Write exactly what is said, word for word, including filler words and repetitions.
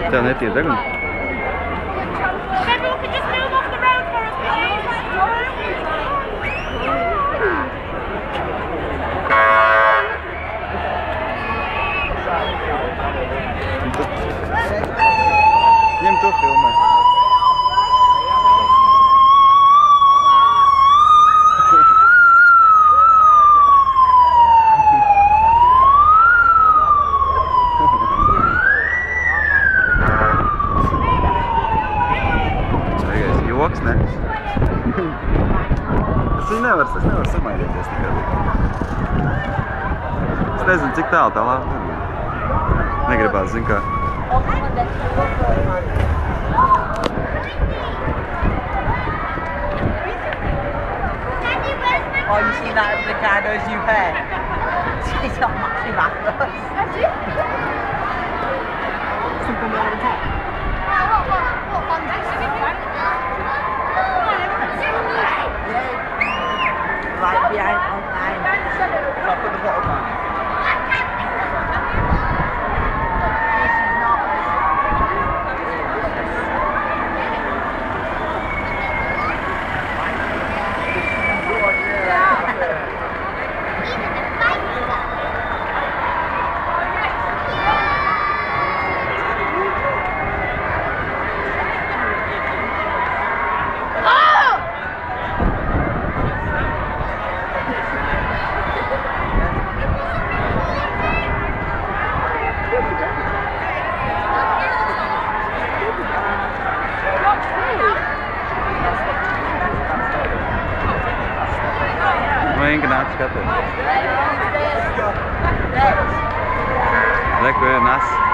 Turn it here, Everyone can just move off the road for us, please. Nem estou a filmar. Joks, ne? Es viņu nevar, es nevaru samaidīties tikai līdz. Es nezinu, cik tālu tā lāva. Negribās, zin kā. Oh, you seen that avocado's new pair? It's not massive after. Something more than that. Right behind online. So I put the bottle down. Ingenāts skaties. Reku ir nas.